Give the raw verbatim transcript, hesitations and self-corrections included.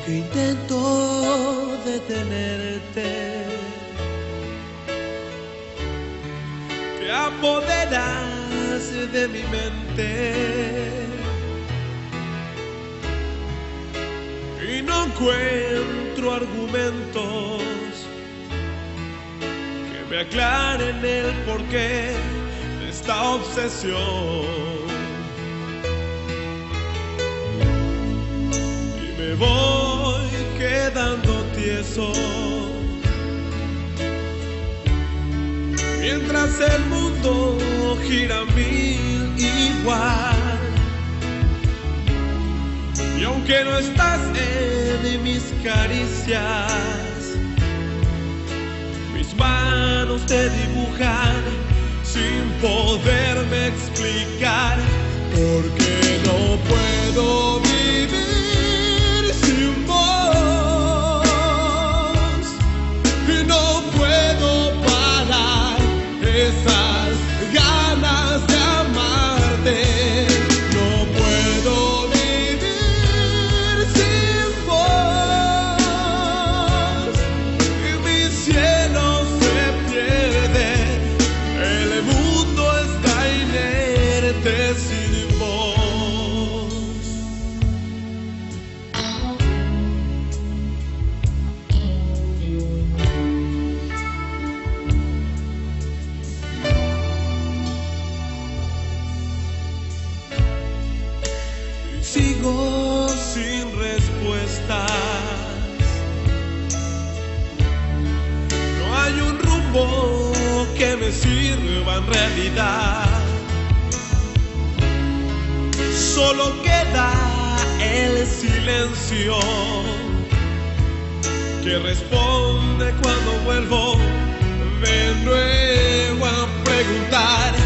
Intento detenerte, te apoderas de mi mente y no encuentro argumentos que me aclaren el porqué de esta obsesión. Y me voy quedando tieso mientras el mundo gira mil igual. Y aunque no estás en mis caricias, mis manos te dibujan sin poderme explicar por qué no puedo vivir sin vos. Y no puedo parar esas ganas de amarte. No puedo vivir sin vos. Y mi cielo se pierde, el mundo está inerte sin vos. Sigo sin respuestas, no hay un rumbo que me sirva en realidad. Solo queda el silencio que responde cuando vuelvo de nuevo a preguntar